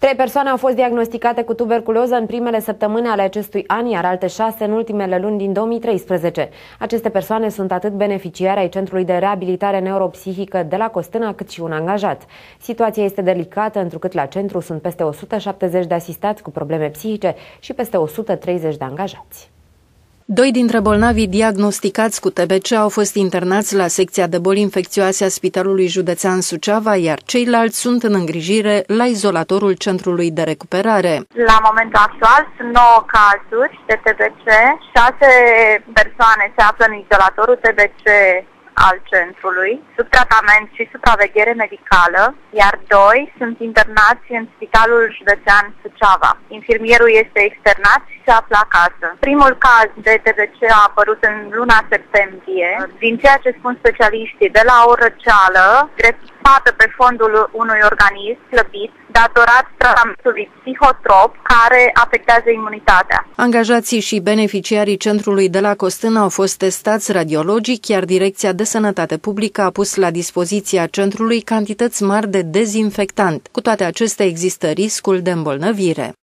3 persoane au fost diagnosticate cu tuberculoză în primele săptămâni ale acestui an, iar alte 6 în ultimele luni din 2013. Aceste persoane sunt atât beneficiari ai Centrului de Reabilitare Neuropsihică de la Costâna, cât și un angajat. Situația este delicată, întrucât la centru sunt peste 170 de asistați cu probleme psihice și peste 130 de angajați. 2 dintre bolnavii diagnosticați cu TBC au fost internați la secția de boli infecțioase a Spitalului Județean Suceava, iar ceilalți sunt în îngrijire la izolatorul Centrului de Recuperare. La momentul actual sunt 9 cazuri de TBC, 6 persoane se află în izolatorul TBC al centrului, sub tratament și supraveghere medicală, iar 2 sunt internați în Spitalul Județean Suceava. Infirmierul este externat și se află acasă. Primul caz de TBC a apărut în luna septembrie. Din ceea ce spun specialiștii, de la o răceală dreptată pe fondul unui organism slăbit, datorat tratamentului psihotrop care afectează imunitatea. Angajații și beneficiarii centrului de la Costâna au fost testați radiologic, iar Direcția de Sănătate Publică a pus la dispoziția centrului cantități mari de dezinfectant. Cu toate acestea există riscul de îmbolnăvire.